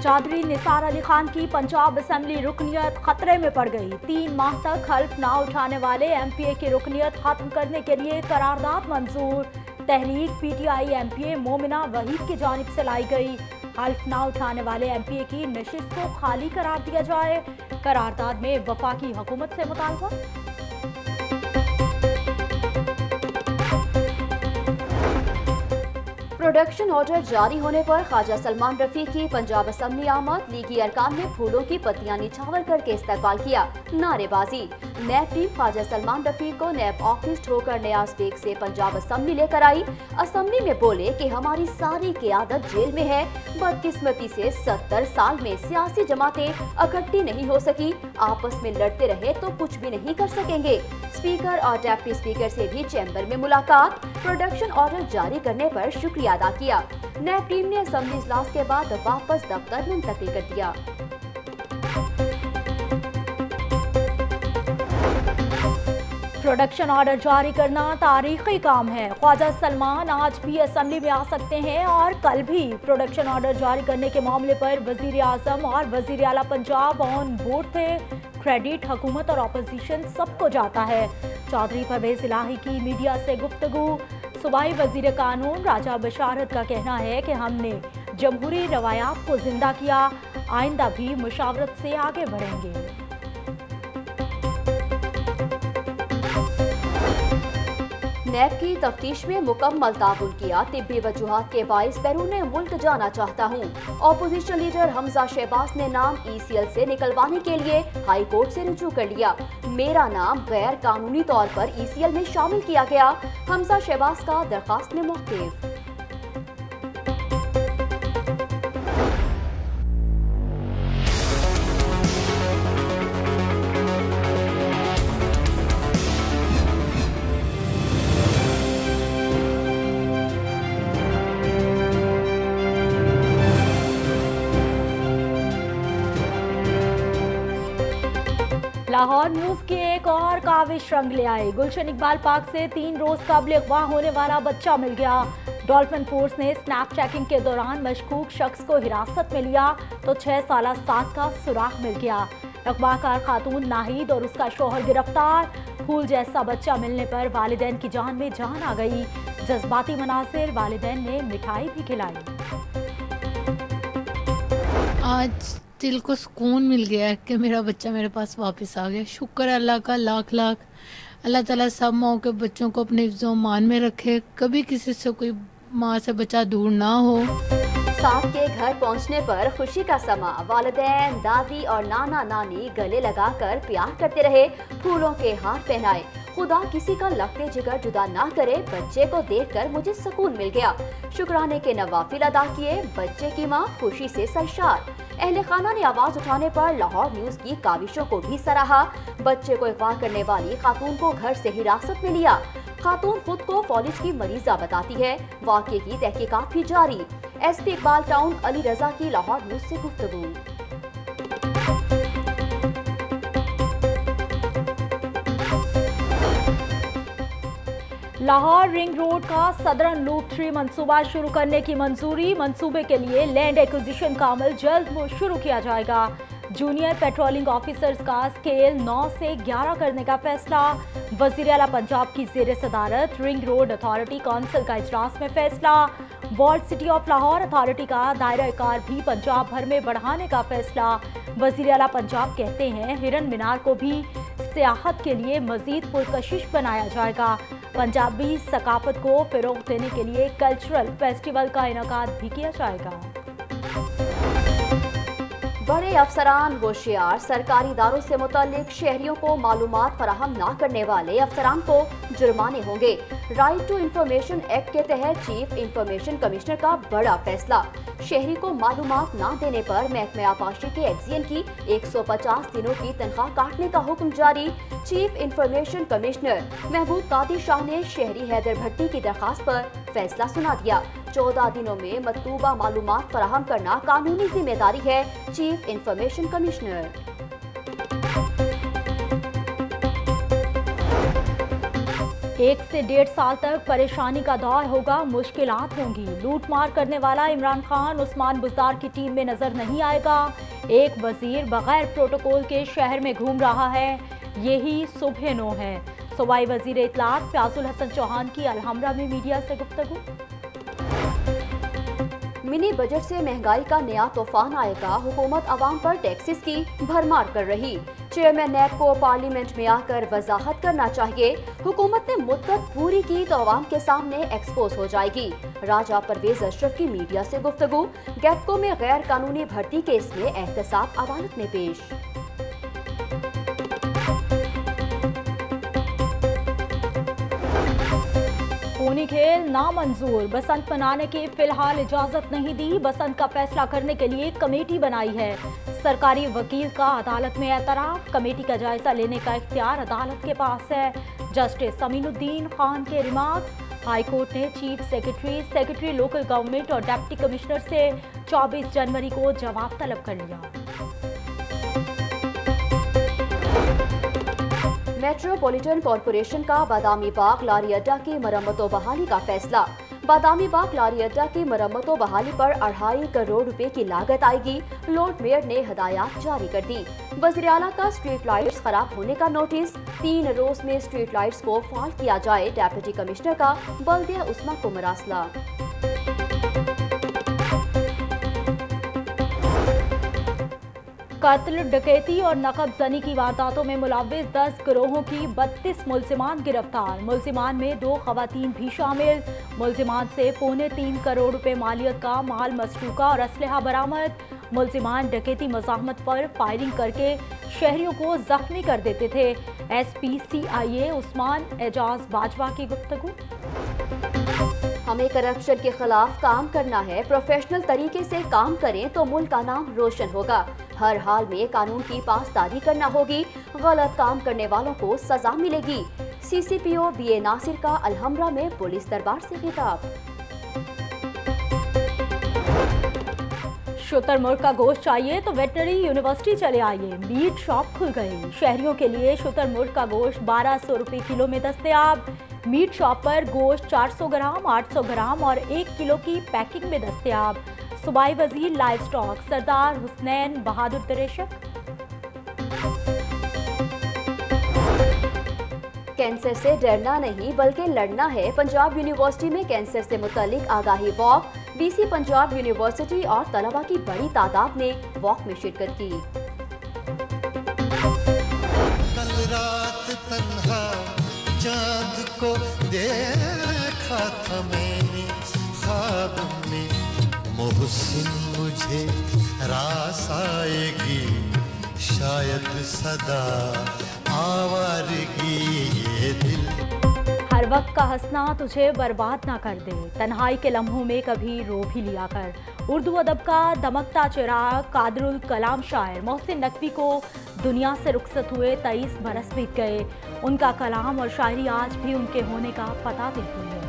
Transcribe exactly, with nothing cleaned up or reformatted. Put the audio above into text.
चौधरी निसार अली खान की पंजाब असेंबली रुकनियत खतरे में पड़ गई। तीन माह तक हल्फ ना उठाने वाले एमपीए की रुकनियत खत्म करने के लिए करारदाद मंजूर। तहरीक पीटीआई एमपीए मोमिना वहीद की जानिब से लाई गई। हल्फ ना उठाने वाले एमपीए की नशिस्त को खाली करार दिया जाए। करारदाद में वफाकी हुकूमत से मुतालबा। प्रोडक्शन ऑर्डर जारी होने पर ख्वाजा सलमान रफी की पंजाब असेंबली आमद। लीगी अरकान ने फूलों की पत्तियां निछावर करके इस्तकबाल किया। नारेबाजी। नैब टीम ख्वाजा सलमान रफी को नैब ऑफिस ठोकर नियाज बेग से पंजाब असेंबली लेकर आई। असेंबली में बोले कि हमारी सारी क़यादत जेल में है। बदकिस्मती से सत्तर साल में सियासी जमातें इकट्ठी नहीं हो सकी। आपस में लड़ते रहे तो कुछ भी नहीं कर सकेंगे। स्पीकर और डिप्टी स्पीकर से भी चैम्बर में मुलाकात। प्रोडक्शन ऑर्डर जारी करने पर शुक्रिया अदा किया। नैब टीम ने असेंबली इजलास के बाद वापस दफ्तर मुंतकिल कर दिया। प्रोडक्शन ऑर्डर जारी करना तारीखी काम है। ख्वाजा सलमान आज भी असेंबली में आ सकते हैं और कल भी। प्रोडक्शन ऑर्डर जारी करने के मामले पर वजीर आजम और वजीर आला पंजाब ऑन बोर्ड थे। क्रेडिट हुकूमत और अपोजिशन सबको जाता है। चौधरी परवेज इलाही की मीडिया से गुफ्तगू। सूबाई वजीर कानून राजा बशारत का कहना है कि हमने जमहूरी रवायात को जिंदा किया। आइंदा भी मुशावरत से आगे बढ़ेंगे। नैब की तफ्तीश में मुकम्मल ताउन किया। तिब्बी वजूहात के बाइस बैरून मुल्क जाना चाहता हूँ। ऑपोजिशन लीडर हमजा शहबाज ने नाम ईसीएल से निकलवाने के लिए हाई कोर्ट से रुजू कर लिया। मेरा नाम गैर कानूनी तौर पर ईसीएल में शामिल किया गया। हमजा शहबाज का दरखास्त में मुख्तलिफ। लाहौर न्यूज की एक और काविश रंग ले आए। गुलशन इकबाल पार्क से तीन रोज कबल अगवा होने वाला बच्चा मिल गया। डॉल्फिन फोर्स ने स्नैप चेकिंग के दौरान मशकूक शख्स को हिरासत में लिया तो छह साल साद का सुराग मिल गया। अगवाकार खातून नाहिद और उसका शोहर गिरफ्तार। फूल जैसा बच्चा मिलने पर वालिदैन की जान में जान आ गई। जज्बाती मनासिर, वालिदैन ने मिठाई भी खिलाई। आज दिल को सुकून मिल गया है कि मेरा बच्चा मेरे पास वापस आ गया। शुक्र है अल्लाह का लाख लाख। अल्लाह ताला सब माओ के बच्चों को अपने हिफ्ज़ो मान में रखे। कभी किसी से कोई माँ से बच्चा दूर ना हो। साथ के घर पहुंचने पर खुशी का समा। वालिदैन, दादी और नाना नानी गले लगाकर प्यार करते रहे। फूलों के हार पहनाए। खुदा किसी का लगते जिगर जुदा ना करे। बच्चे को देखकर मुझे सुकून मिल गया। शुक्राने के नवाफिल अदा किए। बच्चे की माँ खुशी से सरशार। अहले खाना ने आवाज उठाने पर लाहौर न्यूज की काविशों को भी सराहा। बच्चे को अगवा करने वाली खातून को घर से हिरासत में लिया। खातून खुद को फॉलिज की मरीजा बताती है। वाक़े की तहकीकात भी जारी। एसपी इकबाल टाउन अली रजा की लाहौर न्यूज से गुफ्तगू। लाहौर रिंग रोड का सदरन लूप थ्री मंसूबा शुरू करने की मंजूरी। मंसूबे के लिए लैंड एक्विजिशन का अमल जल्द शुरू किया जाएगा। जूनियर पेट्रोलिंग ऑफिसर्स का स्केल नौ से ग्यारह करने का फैसला। वज़ीर आला पंजाब की ज़ेर सदारत रिंग रोड अथॉरिटी काउंसिल का इजलास में फैसला। Walled city of Lahore authority का दायरा कार भी पंजाब भर में बढ़ाने का फैसला। वज़ीर आला पंजाब कहते हैं हिरन मीनार को भी सियाहत के लिए मजीद पुरकशिश बनाया जाएगा। पंजाबी सकाफत को फ़रोग़ देने के लिए कल्चरल फेस्टिवल का इनेकाद भी किया जाएगा। बड़े अफसरान होशियार। सरकारी इदारों से मुताल्लिक शहरियों को मालूमात फराहम न करने वाले अफसरान को जुर्माने होंगे। राइट टू इंफॉर्मेशन एक्ट के तहत चीफ इंफॉर्मेशन कमिश्नर का बड़ा फैसला। शहरी को मालूमात न देने पर महकमे आबाशी के एक्जियन की एक सौ पचास दिनों की तनख्वाह काटने का हुक्म जारी। चीफ इंफॉर्मेशन कमिश्नर महबूब कादिर शाह ने शहरी हैदर भट्टी की दरखास्त पर फैसला सुना दिया। चौदह दिनों में मतलूबा मालूमात फराहम करना कानूनी जिम्मेदारी है। Chief information commissioner. एक से डेढ़ साल तक परेशानी का दौर होगा, मुश्किलात होंगी। लूटमार करने वाला इमरान खान उस्मान बुज़दार की टीम में नजर नहीं आएगा। एक वजीर बगैर प्रोटोकॉल के शहर में घूम रहा है, यही सुबह नो है। सूबाई वजीर इत्तलात फयाजुल हसन चौहान की अलहमरा में मीडिया से गुफ्तगू। मिनी बजट से महंगाई का नया तूफान आएगा, हुकूमत अवाम पर टैक्सेस की भरमार कर रही। चेयरमैन नैब को पार्लियामेंट में आकर वजाहत करना चाहिए। हुकूमत ने मुद्दत पूरी की तो अवाम के सामने एक्सपोज हो जाएगी। राजा परवेज अशरफ की मीडिया से गुफ्तगू। गैटको में गैर कानूनी भर्ती केस में एहतसाब अदालत में पेश। खूनी खेल नामंजूर, बसंत मनाने की फिलहाल इजाजत नहीं दी। बसंत का फैसला करने के लिए कमेटी बनाई है। सरकारी वकील का अदालत में एतराफ। कमेटी का जायजा लेने का इख्तियार अदालत के पास है। जस्टिस अमीनुद्दीन खान के रिमार्क्स। हाईकोर्ट ने chief secretary, secretary local government और डिप्टी कमिश्नर से चौबीस जनवरी को जवाब तलब कर लिया। मेट्रोपॉलिटन कॉरपोरेशन का बादामी बाग लारी अड्डा की मरम्मतों बहाली का फैसला। बादामी बाग लारी अड्डा की मरम्मतों बहाली पर अढ़ाई करोड़ रुपए की लागत आएगी। लॉर्ड मेयर ने हदायत जारी कर दी। वज़ीर आला का स्ट्रीट लाइट्स खराब होने का नोटिस। तीन रोज में स्ट्रीट लाइट्स को फाल किया जाए। डेप्यूटी कमिश्नर का बल्दिया उस्मा को मरासला। कत्ल, डकैती और नकबजनी की वारदातों में मुलव्विस दस गिरोहों की बत्तीस मुलजिमान गिरफ्तार। मुलजिमान में दो खवातीन भी शामिल। मुलजिमान से पौने तीन करोड़ रुपए मालियत का माल मसरूका और असलहा बरामद। मुलजिमान डकैती मज़ाहमत पर फायरिंग करके शहरियों को जख्मी कर देते थे। S P C I A Usman Ejaz Bajwa की गुफ्तगू। हमें करप्शन के खिलाफ काम करना है। प्रोफेशनल तरीके से काम करें तो मुल्क का नाम रोशन होगा। हर हाल में कानून की पासदारी करना होगी। गलत काम करने वालों को सजा मिलेगी। C C P O B A Nasir का अलहमरा में पुलिस दरबार से खिताब। शुतुरमुर्ग का गोश्त चाहिए तो वेटनरी यूनिवर्सिटी चले आइए। मीट शॉप खुल गई। शहरियों के लिए शुतुरमुर्ग का गोश्त बारह सौ रुपए किलो में दस्तयाब। मीट शॉप पर गोश्त चार सौ ग्राम, आठ सौ ग्राम और एक किलो की पैकिंग में दस्तयाब। सूबाई वजीर live stock Sardar Husnain Bahadur Dreshak. Cancer से डरना नहीं बल्कि लड़ना है। पंजाब यूनिवर्सिटी में कैंसर से मुतालिक आगाही वॉक। बीसी पंजाब यूनिवर्सिटी और तलबा की बड़ी तादाद ने वॉक में शिरकत की। कल रात तन्हा चांद को देखा था मैंने ख्वाब में, मोहसिन मुझे रास आएगी शायद सदा आवारगी ये दिल। हर वक्त का हंसना तुझे बर्बाद ना कर दे, तन्हाई के लम्हों में कभी रो भी लिया कर। उर्दू अदब का दमकता चिराग कादरुल कलाम शायर मोहसिन नकवी को दुनिया से रुखसत हुए तेईस बरस बीत गए। उनका कलाम और शायरी आज भी उनके होने का पता देती है।